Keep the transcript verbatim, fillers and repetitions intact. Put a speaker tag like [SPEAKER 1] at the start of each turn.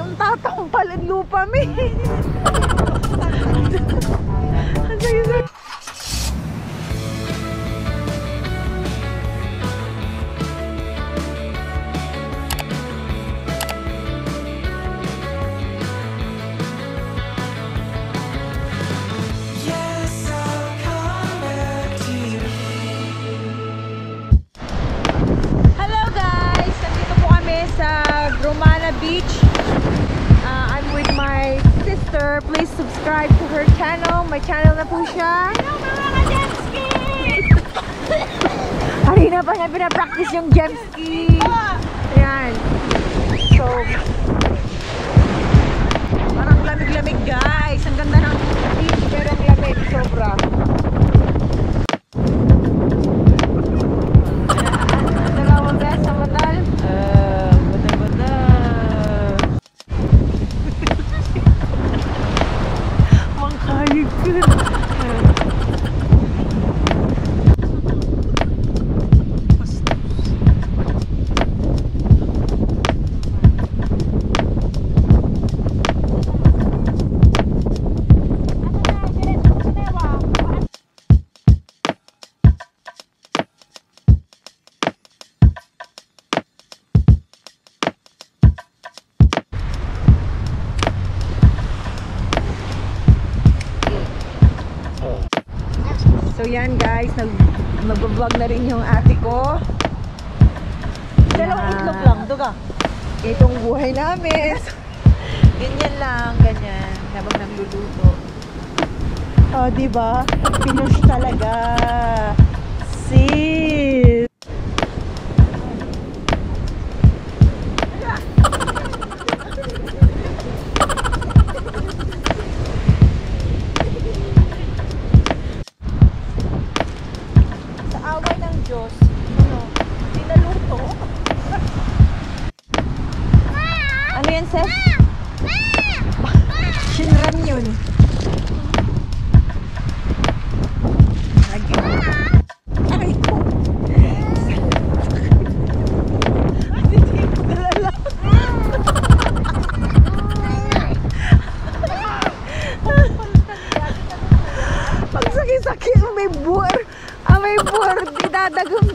[SPEAKER 1] ang tatampalan lupa mi. Ang sakit.
[SPEAKER 2] Beach. Uh, I'm with my sister. Please subscribe to her channel. My channel na po siya. Harina pa na pinapractice yung jet ski. Ayan. So, parang lamig-lamig guys. Ang ganda ng beach pero ang lamig. Sobra. Dalawang beses sa batal. So yan guys, nag mag-vlog na rin yung ate ko. Dalawang itlog lang, duga. Itong buhay namin. Ganyan lang, ganyan. Habang nagluluto. Oh, diba? Pinush talaga. Sis! Diyos, ano, pinaluto. Ano yan, Seth? Shinran yun. Lagi. Aray ko. Pagsaki-saki, may buwar. Ah, may buwar. Dinadagong